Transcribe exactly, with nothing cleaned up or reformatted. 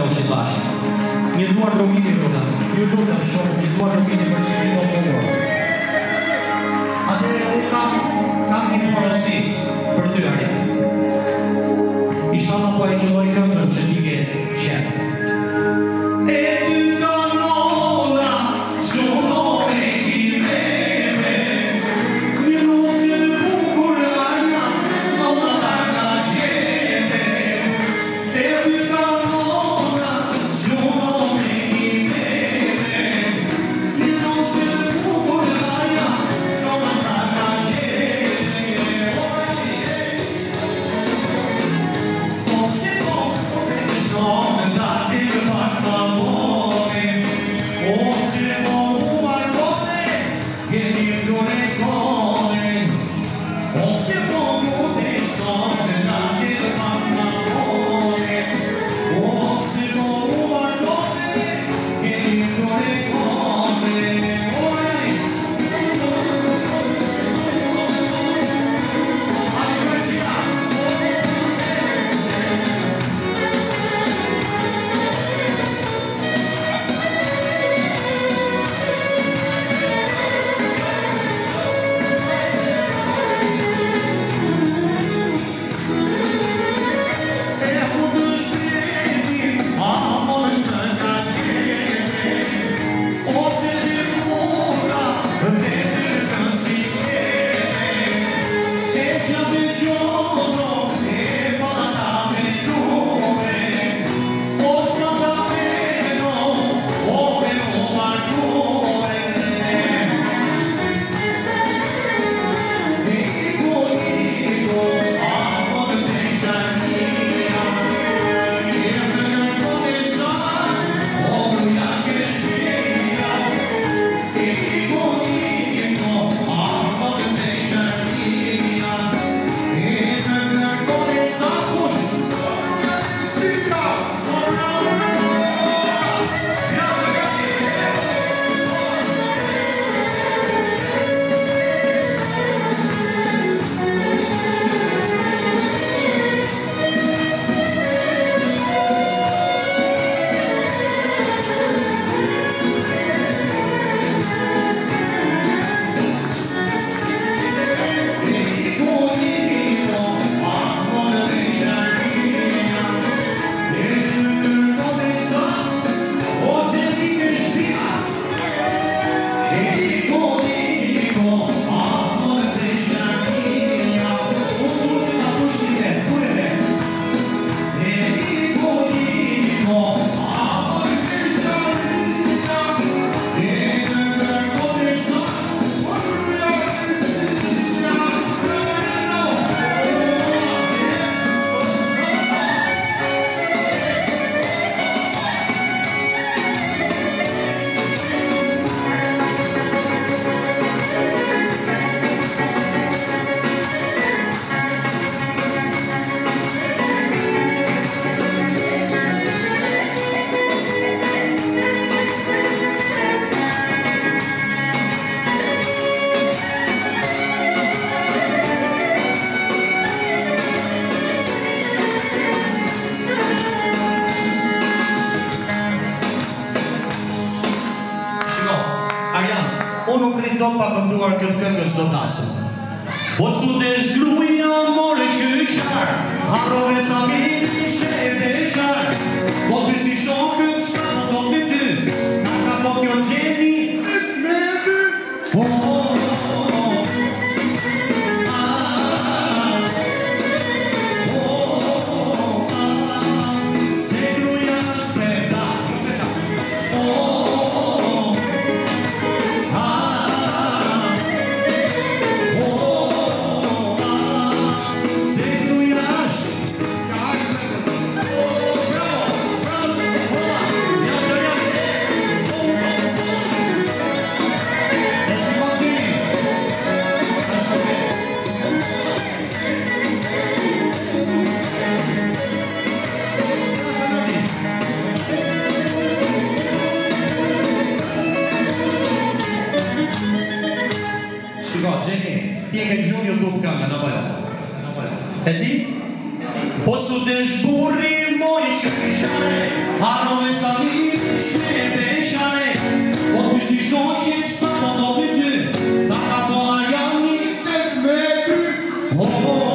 që të bashkë. Një duar domini rrota. Ju lutem shoh, një duar domini për që një do të Atëherë unë kam, kam një porosi për ty Ari. Isha në po e qëlloj këndëm që ti ke qef. E ty kanona, qëlloj ki mene, një nusë në bukur aja, në më nga gjete. E ty kanona, qëlloj ki mene, një nusë në bukur aja, në më nga gjete. Unë nuk rindo pa kënduar këtë këngës do tasëm. Po s'tu të shgruja more qyqar, harrove sa mini shete qar. Po ty si shokët shka në do të ty, nga ka po kjo gjeni me ty. Oh, oh, oh, ah, oh, oh, ah, se gruja se da, oh, Shiko, Gjeni, ti e ke gjuhë YouTube këngën, apo jo? E di? Postu też bury moje śmieszane, a nowe sami śmieszane. Odpisuj ojciec, tak podobny ty, taka pola ja nigdy. Oh,